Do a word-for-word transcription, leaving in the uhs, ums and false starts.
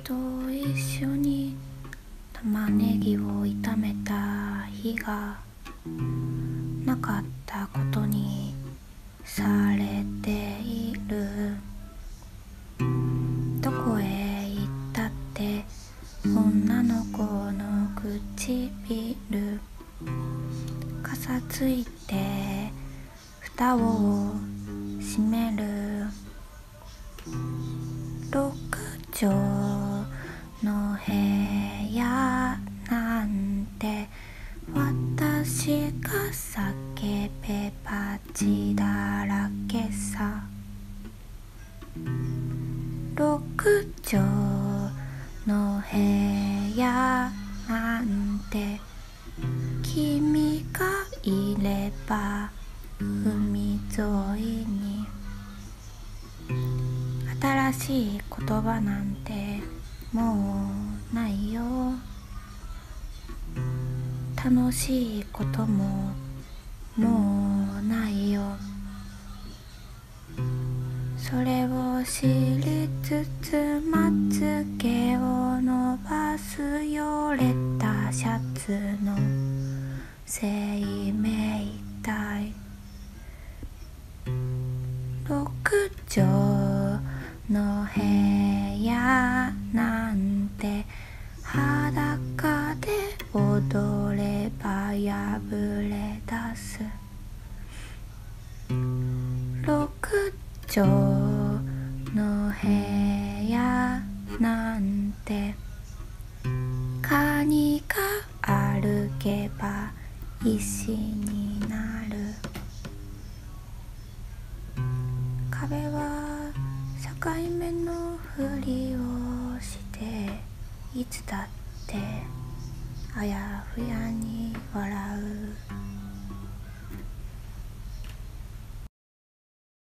と一緒に玉ねぎを炒めた日がなかったことにされている。どこへ行ったって女の子の唇かさついて蓋を閉める。六畳の部屋なんて私が叫べば血だらけさ。六畳の部屋なんて君がいれば海沿いに。新しい言葉なんてもうないよ。楽しいことももうないよ。それを知りつつまつげを伸ばすよれたシャツの生命体。六畳の部屋なんて裸で踊れば破れ出す。六畳の部屋なんてカニが歩けば石になる。壁は境目のふりをしていつだってあやふやに笑う。